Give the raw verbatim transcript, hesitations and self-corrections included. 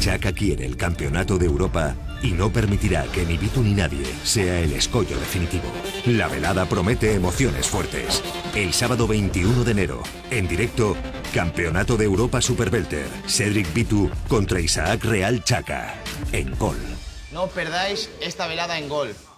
Chaka quiere el campeonato de Europa y no permitirá que ni Vitu ni nadie sea el escollo definitivo. La velada promete emociones fuertes. El sábado veintiuno de enero, en directo, Campeonato de Europa Superwelter. Cedric Vitu contra Isaac Real Chaka. En Gol. No os perdáis esta velada en Gol.